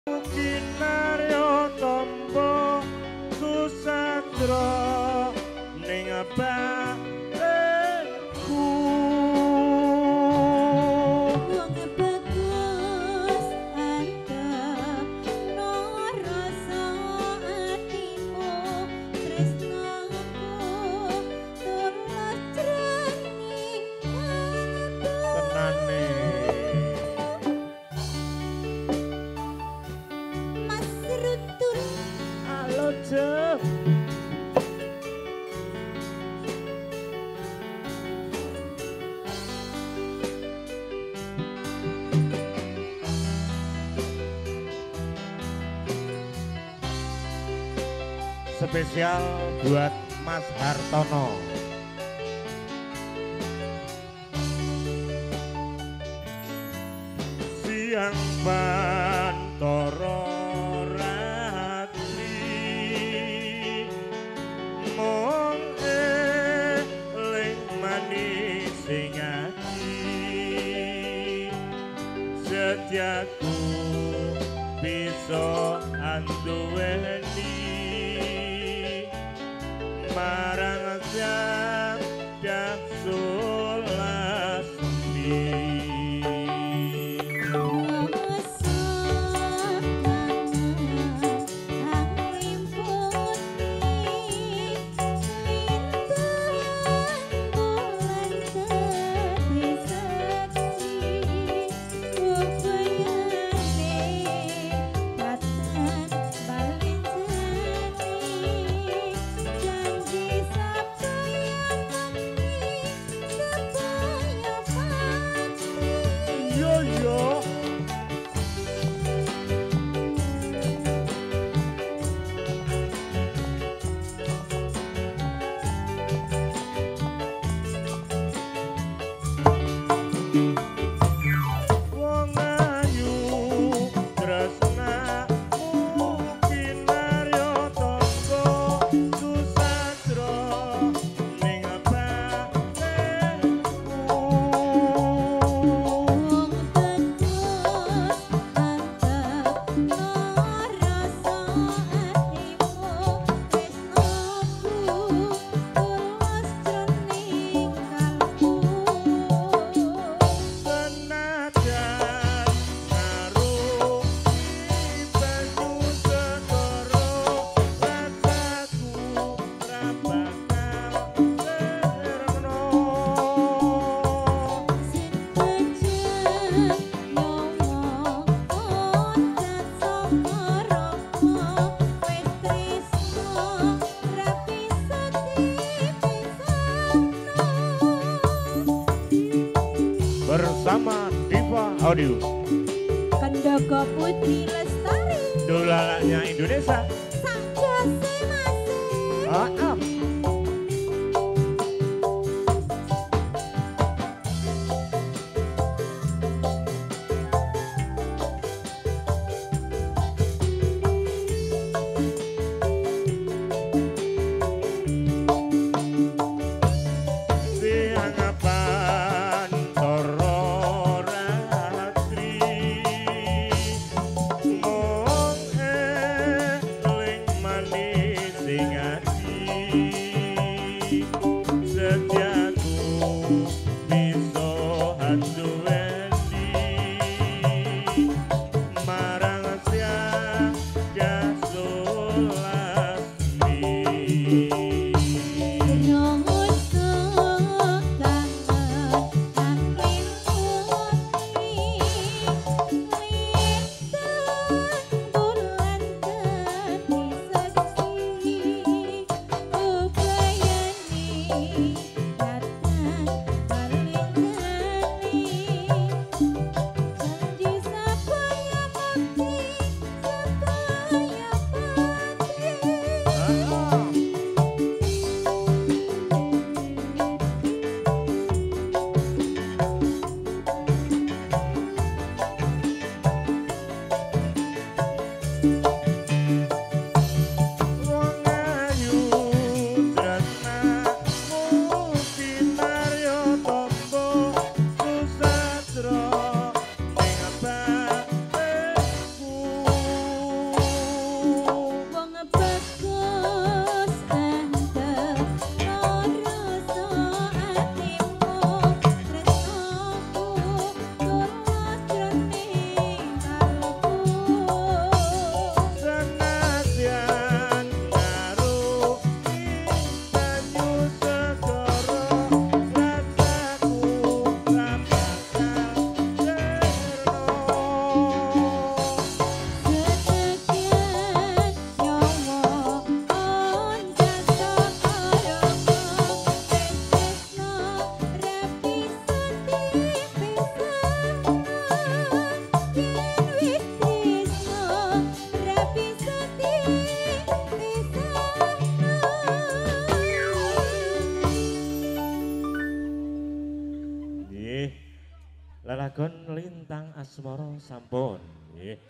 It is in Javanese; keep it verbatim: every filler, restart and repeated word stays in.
Kinaryo tombo susatro ning batenku. Wong bagus antep no rasa atimu tresnaku tulus jroning Tenane Mas Rutul. halo Jeff. Spesial buat Mas Hartono. Siang Bantoro Ratri mong eling manis sing ati setiaku bisa anduweni marang jadah sulasmi. Yo yo wong ayu tresnamu kinaryo tombo susatro ning batenku. Wong bagus antep no rasa atimu tresnaku tulus jroning kalbu. Senajan ngarungi banyu segara rasaku ra bakal sirna. Sing becik ngomong oncat saka rama wis tresno ra bisa dipisahno. Bersama Diva Audio, Kendaga Putri Lestari dolalaknya Indonesia. Sanjose Masih. Maaf. Siang Bantoro Ratri mong eling manis sing ati setiaku bisa anduweni marang jadah sulasmi. Nyuwun sekangen angin putri lintang bulan dadi saksi bebayani datang balintani janji sapaya mukti sapaya pati. Wong ayu tresnamu kinaryo tombo susatro ning batenku. lagon lintang asmara sampun. Nggih.